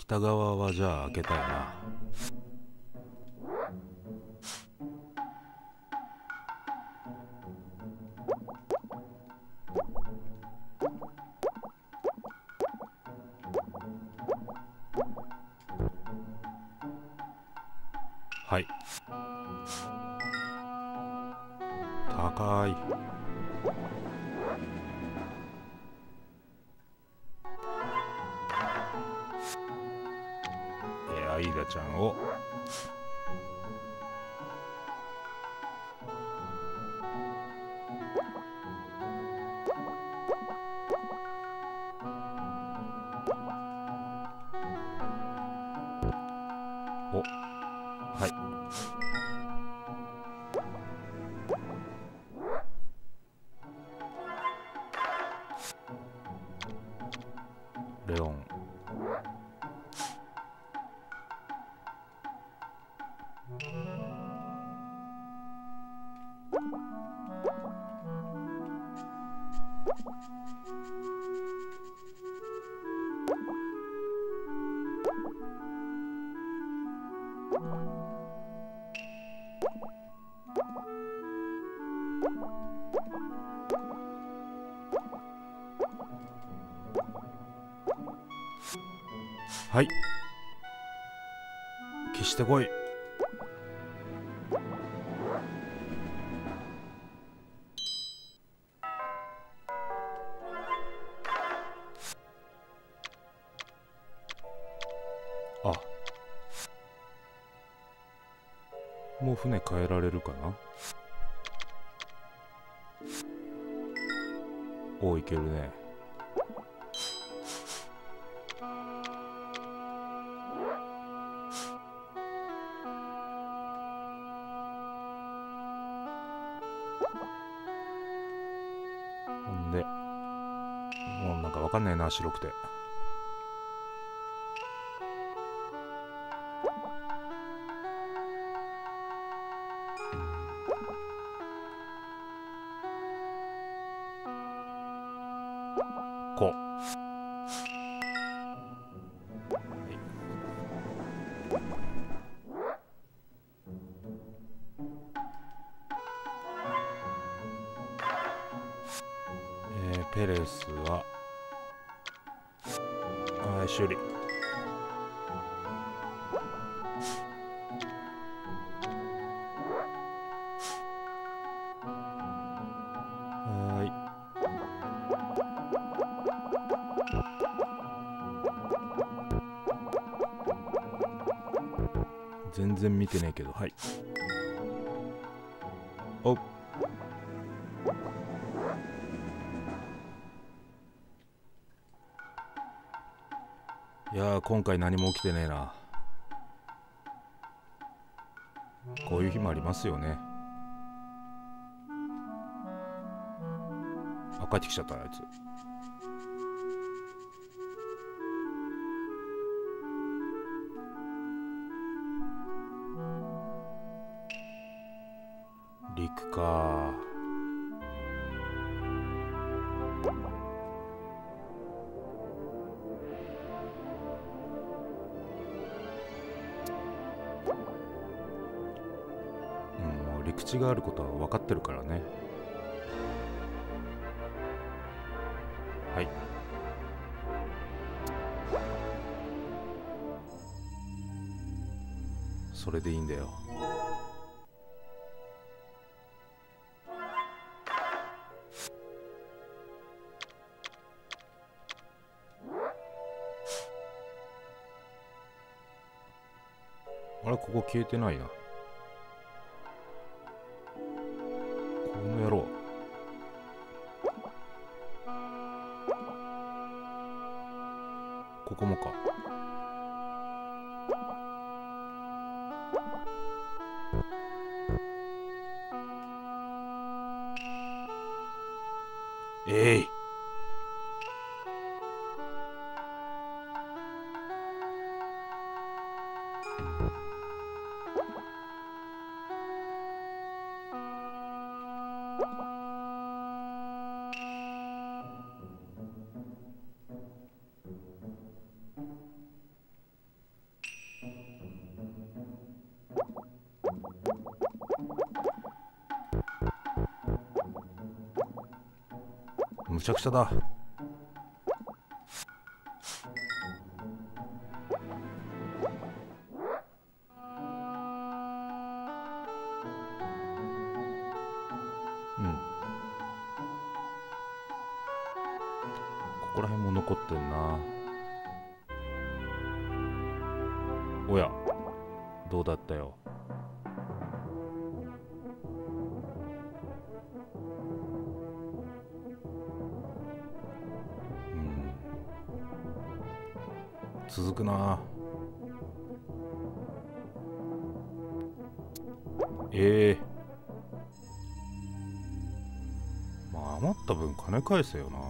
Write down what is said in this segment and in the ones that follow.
北側はじゃあ開けたいな。はい。高い。アイダちゃんをはい。レオン。はい。消してこい。あ、もう船変えられるかな。お、いけるね。ほんでもうなんかわかんないな、白くて。こう、ペレスは修理。はい。全然見てねえけど、はい。おっ、いやー、今回何も起きてねえな。こういう日もありますよね。あ、帰ってきちゃったあいつ。陸か。もう陸地があることは分かってるからね。はい。それでいいんだよ。あれ、ここ消えてないな。この野郎。ここもか。えい、 ちゃくちゃだ。うん。ここら辺も残ってんな。おや、どうだったよ。うん。続くな。まあ余った分金返せよな。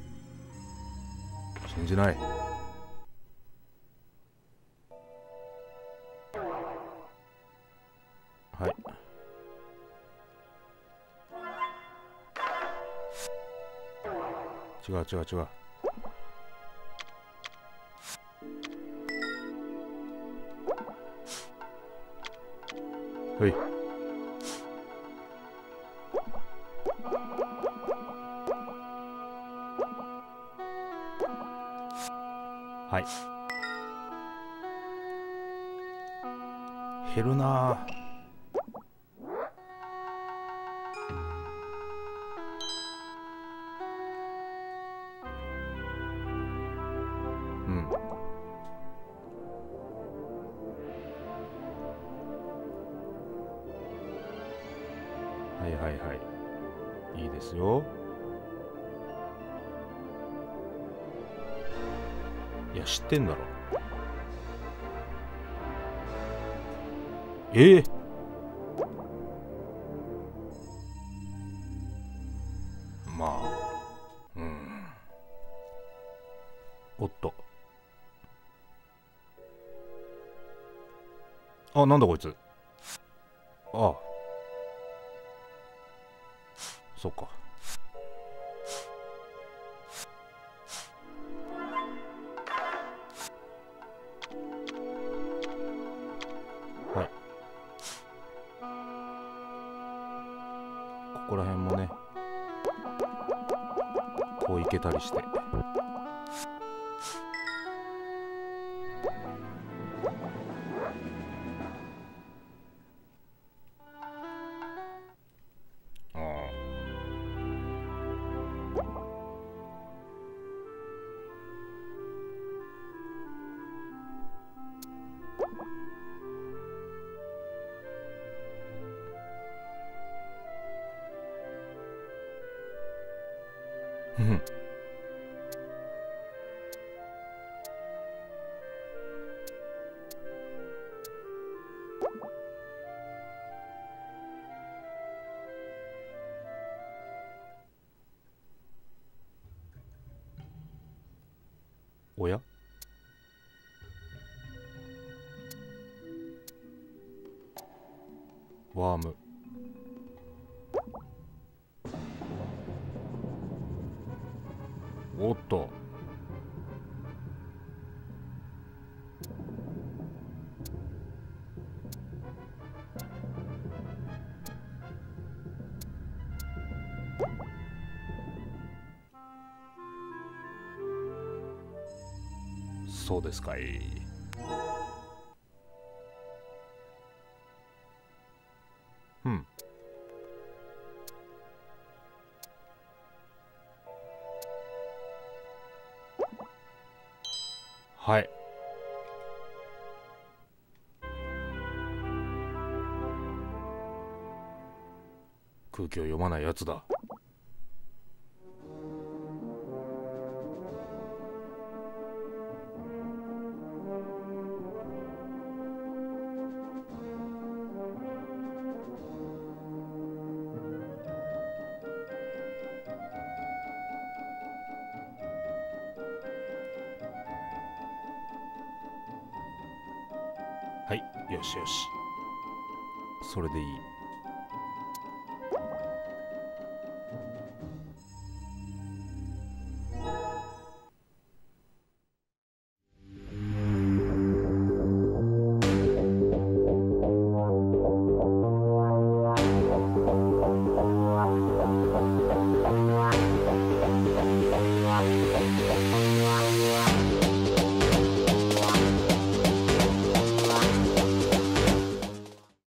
信じない。はい。違う違う違う。はい。はい。減るな。うん。はいはいはい。いいですよ。いや、知ってんだろ。まあ、うん。おっと。あ、なんだこいつ。ああ、そっか。はい。ここら辺もね、こういけたりして。ああ。ふふ。おや、ワーム。おっと。そうですかい。うん。はい。空気を読まないやつだ。はい。よしよし。それでいい。